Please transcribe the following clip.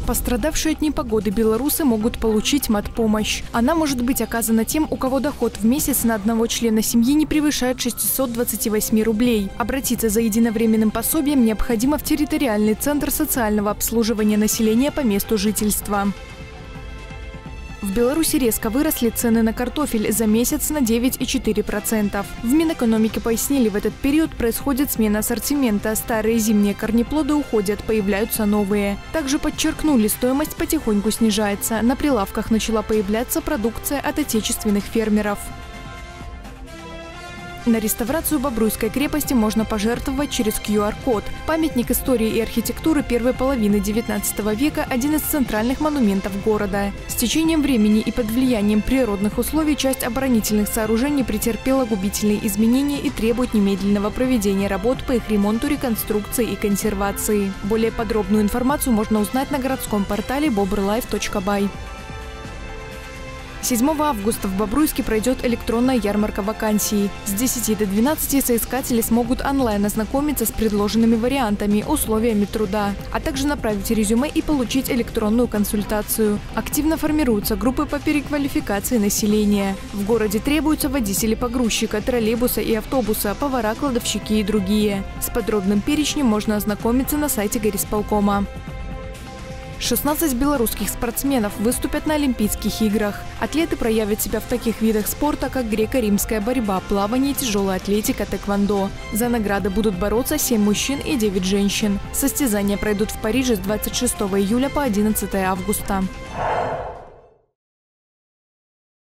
Пострадавшие от непогоды белорусы могут получить матпомощь. Она может быть оказана тем, у кого доход в месяц на одного члена семьи не превышает 628 рублей. Обратиться за единовременным пособием необходимо в территориальный центр социального обслуживания населения по месту жительства. В Беларуси резко выросли цены на картофель за месяц на 9,4%. В Минэкономике пояснили, в этот период происходит смена ассортимента. Старые зимние корнеплоды уходят, появляются новые. Также подчеркнули, стоимость потихоньку снижается. На прилавках начала появляться продукция от отечественных фермеров. На реставрацию Бобруйской крепости можно пожертвовать через QR-код. Памятник истории и архитектуры первой половины XIX века – один из центральных монументов города. С течением времени и под влиянием природных условий часть оборонительных сооружений претерпела губительные изменения и требует немедленного проведения работ по их ремонту, реконструкции и консервации. Более подробную информацию можно узнать на городском портале bobrlife.by. 7 августа в Бобруйске пройдет электронная ярмарка вакансий. С 10 до 12 соискатели смогут онлайн ознакомиться с предложенными вариантами, условиями труда, а также направить резюме и получить электронную консультацию. Активно формируются группы по переквалификации населения. В городе требуются водители погрузчика, троллейбуса и автобуса, повара, кладовщики и другие. С подробным перечнем можно ознакомиться на сайте горисполкома. 16 белорусских спортсменов выступят на Олимпийских играх. Атлеты проявят себя в таких видах спорта, как греко-римская борьба, плавание, тяжелая атлетика, тэквондо. За награды будут бороться 7 мужчин и 9 женщин. Состязания пройдут в Париже с 26 июля по 11 августа.